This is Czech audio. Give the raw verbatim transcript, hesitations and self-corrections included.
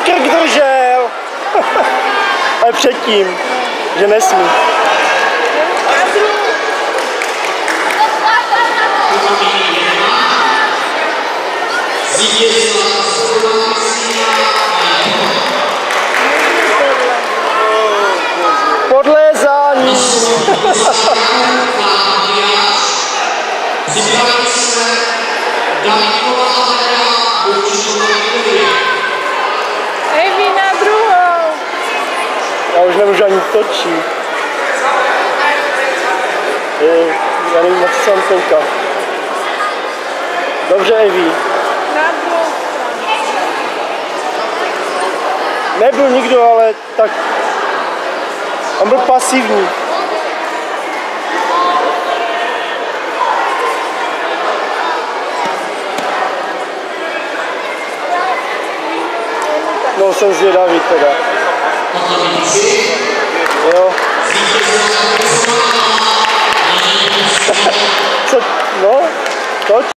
krk držel. Ale předtím, že nesmí. Podlézání. Evi na druhou. Já už nemůžu ani točit. Je, já nevím, na co jsem koukal. Dobře, Evi. Na druhou stranu. Nebyl nikdo, ale tak... On byl pasivní. No, jsem zvědavý teda. Jo. Co? No, toč.